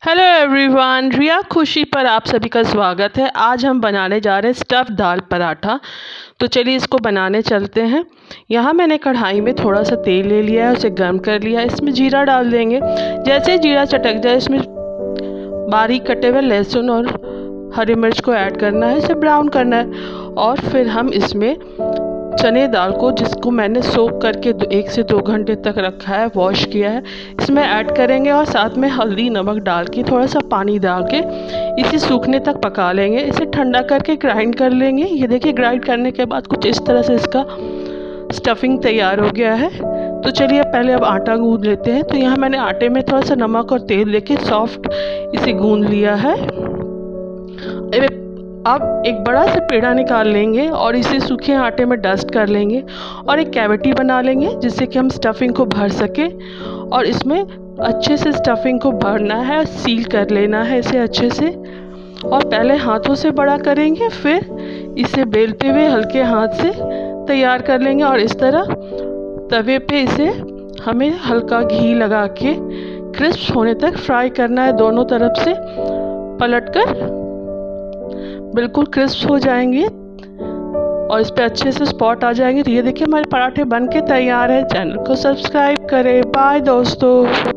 Hello everyone, रिया खुशी पर आप सभी का स्वागत है। आज हम बनाने जा रहे हैं स्टफ़ दाल पराठा। तो चलिए इसको बनाने चलते हैं। यहाँ मैंने कढ़ाई में थोड़ा सा तेल ले लिया है, उसे गर्म कर लिया है। इसमें जीरा डाल देंगे। जैसे ही जीरा चटक जाए इसमें बारीक कटे हुए लहसुन और हरी मिर्च को ऐड करना है, इसे ब्राउन करना है। और फिर हम इसमें चने दाल को, जिसको मैंने सोक करके 1 से 2 घंटे तक रखा है, वॉश किया है, इसमें ऐड करेंगे। और साथ में हल्दी नमक डाल के थोड़ा सा पानी डाल के इसे सूखने तक पका लेंगे। इसे ठंडा करके ग्राइंड कर लेंगे। ये देखिए, ग्राइंड करने के बाद कुछ इस तरह से इसका स्टफिंग तैयार हो गया है। तो चलिए पहले अब आटा गूंद लेते हैं। तो यहाँ मैंने आटे में थोड़ा सा नमक और तेल लेके सॉफ्ट इसे गूंद लिया है। अब एक बड़ा सा पेड़ा निकाल लेंगे और इसे सूखे आटे में डस्ट कर लेंगे और एक कैविटी बना लेंगे, जिससे कि हम स्टफिंग को भर सके। और इसमें अच्छे से स्टफिंग को भरना है, सील कर लेना है इसे अच्छे से। और पहले हाथों से बड़ा करेंगे, फिर इसे बेलते हुए हल्के हाथ से तैयार कर लेंगे। और इस तरह तवे पे इसे हमें हल्का घी लगा के क्रिस्प होने तक फ्राई करना है। दोनों तरफ से पलटकर बिल्कुल क्रिस्प हो जाएंगे और इस पे अच्छे से स्पॉट आ जाएंगे। तो ये देखिए, हमारे पराठे बन के तैयार है। चैनल को सब्सक्राइब करें। बाय दोस्तों।